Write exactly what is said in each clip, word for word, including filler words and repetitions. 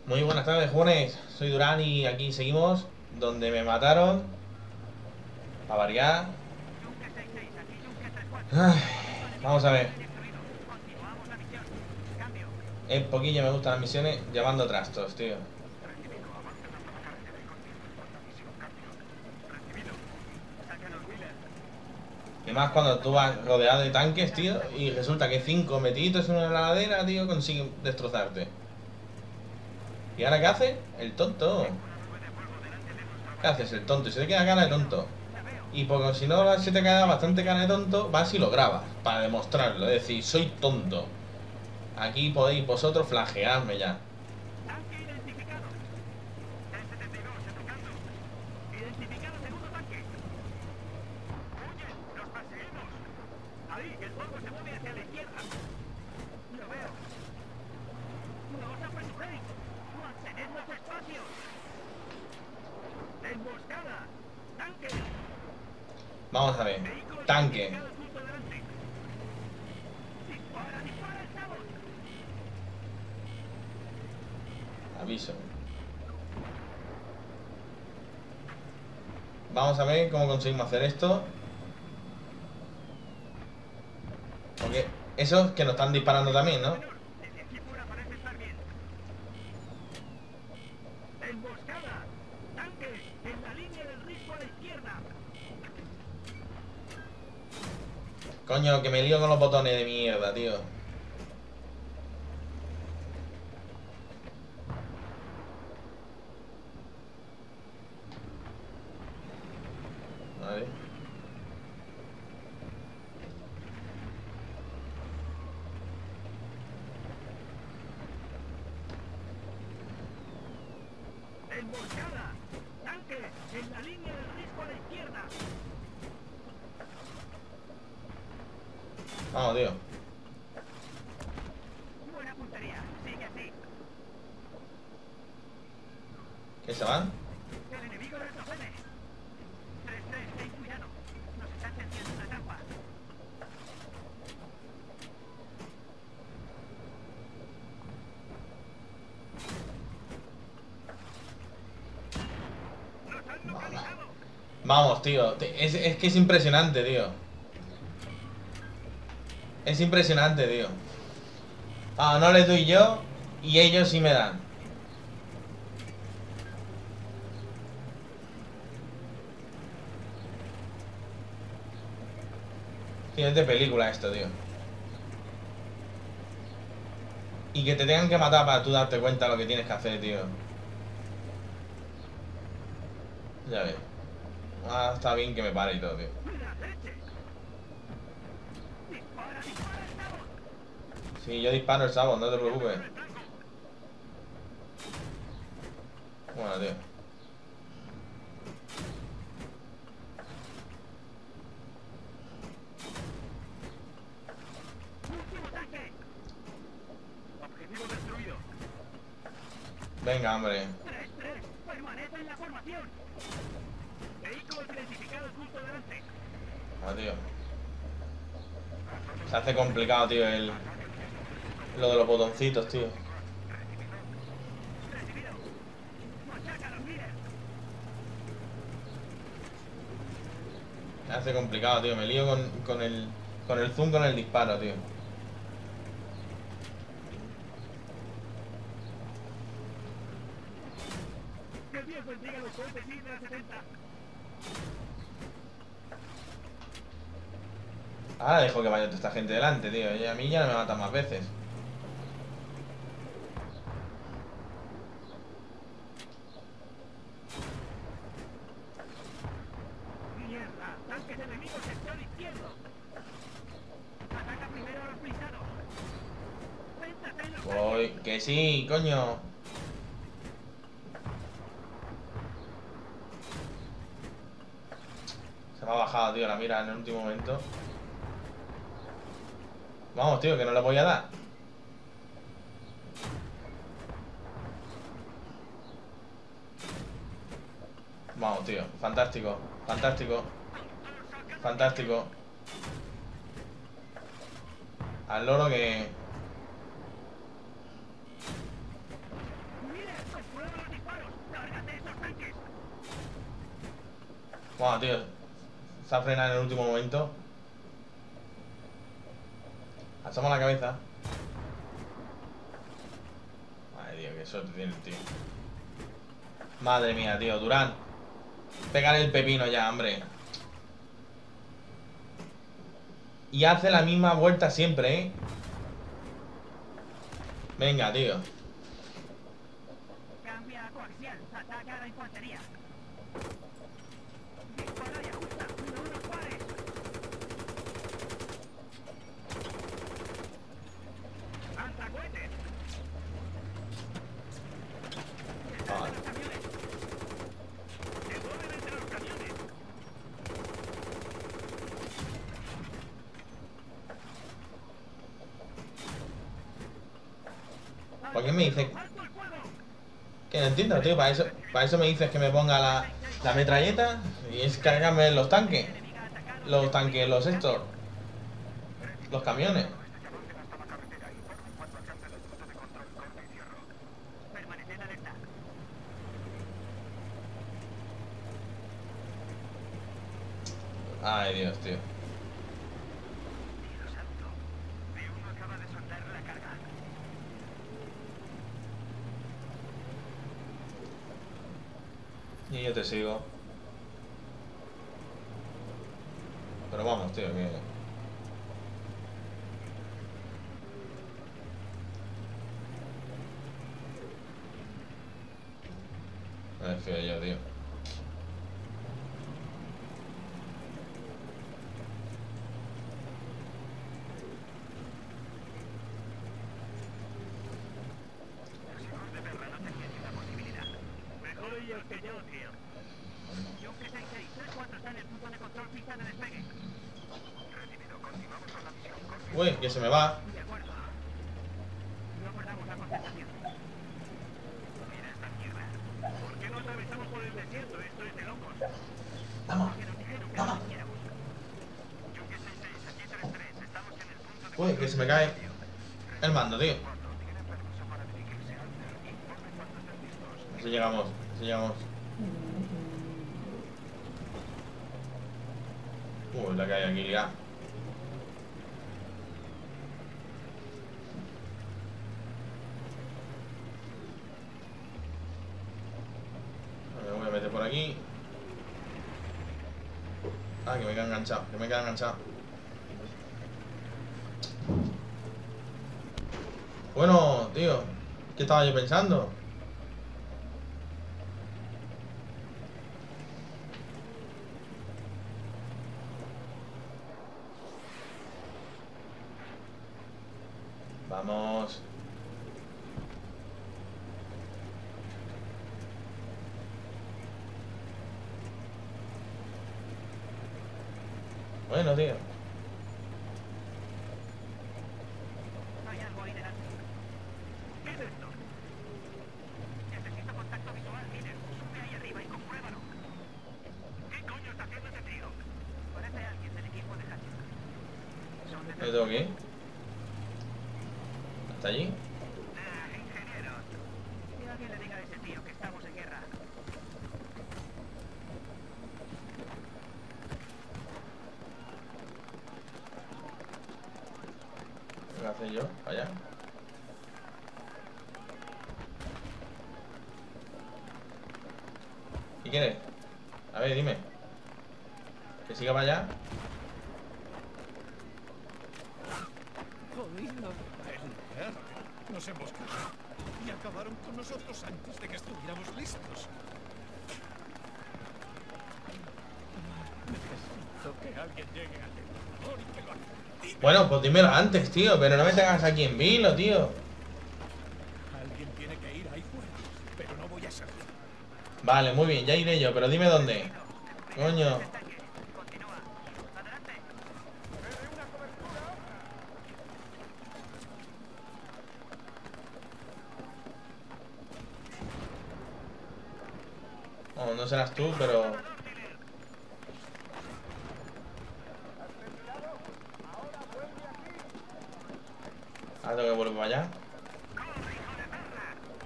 Muy buenas tardes, jóvenes. Soy Durán y aquí seguimos donde me mataron. Para variar. Ay, vamos a ver. En poquillo me gustan las misiones llevando trastos, tío. Y más cuando tú vas rodeado de tanques, tío, y resulta que cinco metiditos en una ladera, tío, consiguen destrozarte. ¿Y ahora qué hace? El tonto. ¿Qué haces? El tonto. Y se te queda cara de tonto. Y porque si no se te queda bastante cara de tonto, vas y lo grabas para demostrarlo. Es decir, soy tonto. Aquí podéis vosotros flagearme ya. Vamos a ver. Tanque. Aviso. Vamos a ver cómo conseguimos hacer esto. Porque esos que nos están disparando también, ¿no? Coño, que me lío con los botones de mierda, tío. Vale. Vamos, tío. ¿Qué se van? Vamos, tío. Es, es que es impresionante, tío. Es impresionante, tío. Ah, no les doy yo y ellos sí me dan. Tío, es de película esto, tío. Y que te tengan que matar para tú darte cuenta de lo que tienes que hacer, tío. Ya ves. Ah, está bien que me pare y todo, tío. Sí, yo disparo el sabot, no te preocupes. Bueno, tío. Venga, hombre. Ah, tío. Se hace complicado, tío, el... Lo de los botoncitos, tío. Se hace complicado, tío. Me lío con, con el... Con el zoom, con el disparo, tío. Ahora dejo que vaya toda esta gente delante, tío. Y a mí ya no me matan más veces. Voy, que sí, coño. Se me ha bajado, tío, la mira en el último momento. Vamos, tío, que no le voy a dar. Vamos, tío. Fantástico. Fantástico. Fantástico. Al loro que... Wow, tío. Se ha frenado en el último momento. Asoma la cabeza. Ay, tío, qué suerte tiene el tío. Madre mía, tío. Durán. Pégale el pepino ya, hombre. Y hace la misma vuelta siempre, ¿eh? Venga, tío. Cambia coaxial, ataca a la infantería. Dispara y ajusta. No nos pares. Lanza cohetes. Vale. Los camiones. Se mueven entre los camiones. ¿Por qué me dices? ¡Alto el fuego! Que no entiendo, tío. Para eso, para eso me dices que me ponga la, la metralleta y es cargarme los tanques. Enemiga atacado. Los tanques, los estos. Los camiones. Permaneced alerta. Ay, Dios, tío. Dios santo. B uno acaba de soltar la carga. Y yo te sigo. Pero vamos, tío, que... Me desfío yo, tío. Mejor ellos que yo, tío. Yonke seis seis, tres cuatro está en el punto de control, pista de despegue. Recibido, continuamos con la misión. Uy, que se me va. De acuerdo. No perdamos la concentración. Mira esta mierda. ¿Por qué no atravesamos por el desierto? Esto es de locos. Vamos, Que nos dijeron que vamos. no viniéramos. Yonke seis seis, aquí tres tres, estamos en el punto de Uy, que se me cae el mando, tío. ¿Tienen permiso para dirigirse al informe cuando estén listos? Así llegamos, así llegamos. Uy, la que hay aquí, ya. Me voy a meter por aquí. Ah, que me queda enganchado, que me queda enganchado. Bueno, tío, ¿qué estaba yo pensando? Vamos. Bueno, tío. Hay algo ahí delante. ¿Qué es esto? Necesito contacto visual, líder. Sube ahí arriba y compruébalo. ¿Qué coño está haciendo ese tío? Parece alguien del equipo de Hatcher. Son de... ¿Qué tengo que ir? ¿Hasta allí? Ah, ingenieros. Que alguien le diga a ese tío que estamos en guerra. ¿Qué voy a hacer yo? Allá. ¿Qué quieres? A ver, dime. ¿Que siga para allá? Jodidos. Nos emboscaron y acabaron con nosotros antes de que estuviéramos listos. Necesito que alguien llegue al detonador y que lo active. Bueno, pues dímelo antes, tío. Pero no me tengas aquí en vilo, tío. Alguien tiene que ir ahí fuera, pero no voy a ser yo. Vale, muy bien, ya iré yo. Pero dime dónde. Coño. Continúa. Adelante. No, no serás tú, pero... Ah, tengo que volver para allá.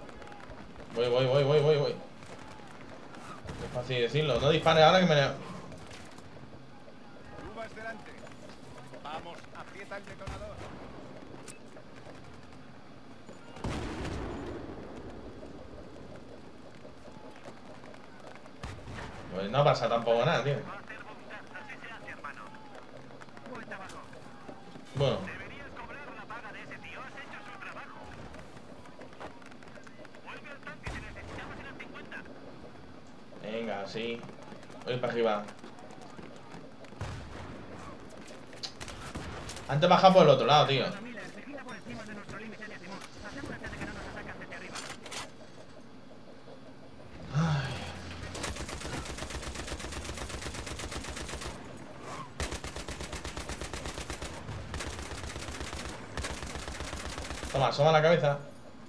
Voy, voy, voy, voy, voy, voy. Es fácil decirlo. No dispares ahora que me... Vamos, aprieta el detonador. Pues no pasa tampoco nada, tío. Va a hacer voluntad, así se hace, hermano. Buen trabajo. Bueno, Deberías cobrar la paga de ese tío. Has hecho su trabajo. Vuelve al tanque, te necesitamos en el cincuenta. venga, sí. Voy para arriba. Antes baja por el otro lado, tío. Miller, vigila por encima de nuestro límite de azimut. Asegúrate de que no nos atacan desde arriba. Ay. Toma, asoma la cabeza.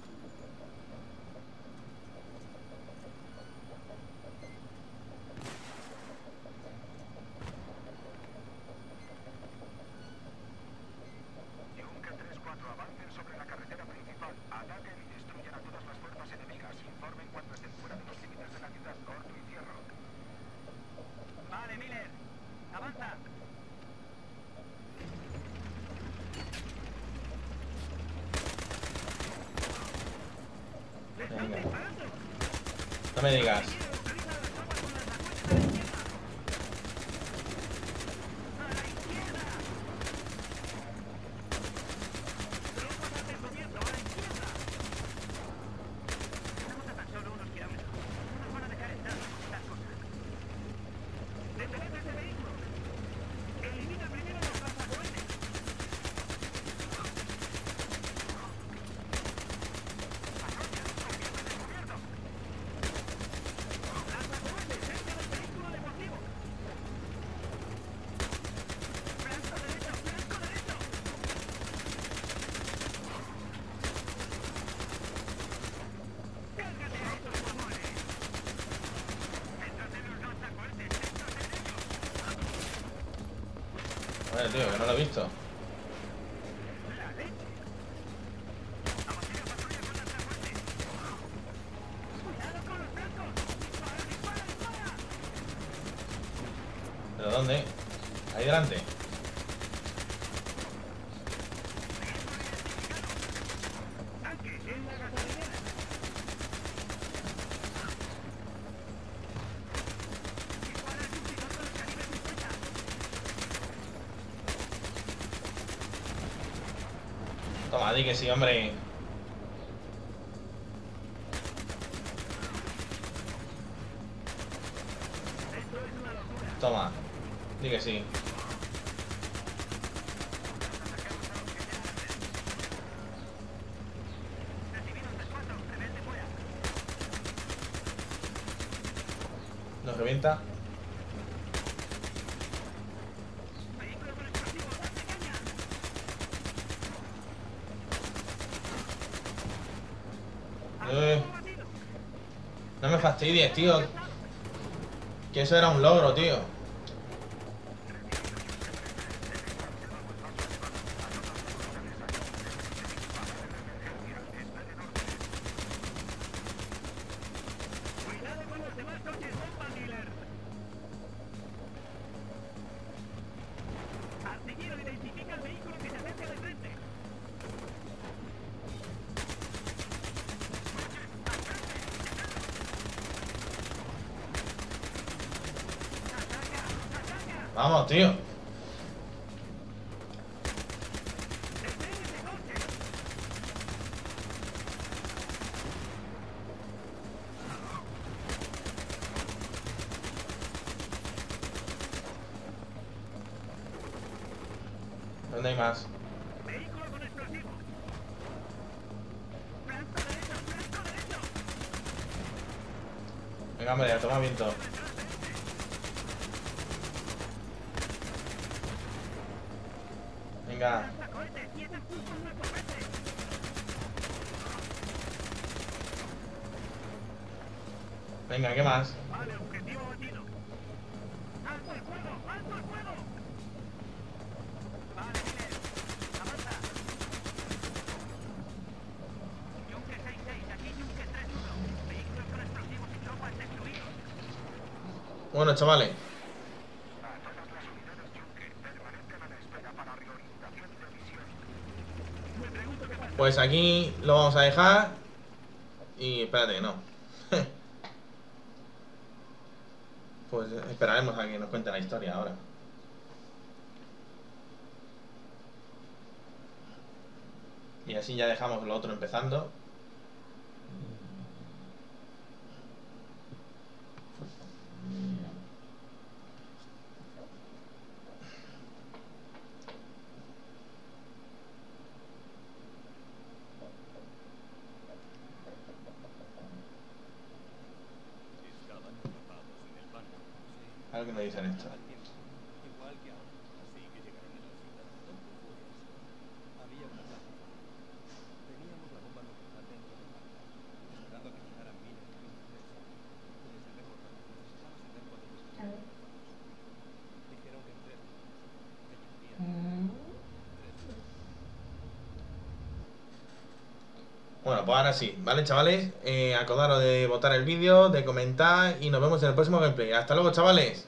Yunque tres cuatro, avancen sobre la carretera principal. Ataquen y destruyan a todas las fuerzas enemigas. Informen cuando estén fuera de los límites de la ciudad. Corto y cierro. Vale, Miller. Avanza. Venga. No me digas. Estamos a tan solo unos kilómetros. No nos van a dejar entrar las cosas. ¡Detened ese vehículo! ¡Elimina primero los lanzacohetes! ¡Lanzacohetes! ¡Cerca del vehículo deportivo! ¡Flanco derecho! ¡Flanco derecho! ¡Cárgate a estos mamones! ¡Detrás de los lanzacohetes! ¡Detrás de ellos! Vale, tío, que no lo he visto. ¡La leche! ¡Abastida patrulla con lanzacohetes! ¡Cuidado con los blancos! ¡Dispara, dispara, dispara! ¿Pero dónde? Ahí delante. ¡Tanque en la gasolinera! ¡Dispara el surtidor con el calibre cincuenta! Toma, di que sí, hombre. ¡Esto es una locura! Toma. Di que sí. Recibido tres cuatro, rebelde fuera. Nos revienta. Vehículo con explosivos, ¡date caña! Eh, ¡Algo batido! no me fastidies, tío. Que eso era un logro, tío. ¡Cuidado con los demás coches bomba, Miller! Artillero, identifica el vehículo que se acerca de frente. Vamos, tío. ¡Detén ese coche! ¿Dónde hay más? Vehículo con explosivo. Flanco derecho, flanco derecho. Venga, hombre, toma viento. Venga. Lanzacohetes, tienen justo un lanzacohete. Venga, ¿qué más? Vale, objetivo batido. ¡Alto el fuego! ¡Alto el fuego! Vale, Miller. Avanza. Yunque seis seis, aquí Yunque tres uno. Vehículos con explosivos y tropas destruidos. Bueno, chavales. A todas las unidades Yunque, permanezcan a la espera para reorientar. Pues aquí lo vamos a dejar. Y espérate, no. Pues esperaremos a que nos cuente la historia ahora. Y así ya dejamos lo otro empezando. Estaban atrapados en el banco. Sí. A ver qué me dicen esto. Al tiempo, igual que ahora. Así que llegaron a la ciudad. ¿Dónde fue eso? Había una plataforma. Teníamos la bomba nuclear dentro del banco, esperando a que llegaran Miller y Winchester. Puedes recordar, necesitaba saber cuándo nos A ver. dijeron que en tres días. Que llegarían Mm. tres días. Bueno, pues ahora sí, ¿vale, chavales? Eh, acordaros de votar el vídeo, de comentar y nos vemos en el próximo gameplay. Hasta luego, chavales.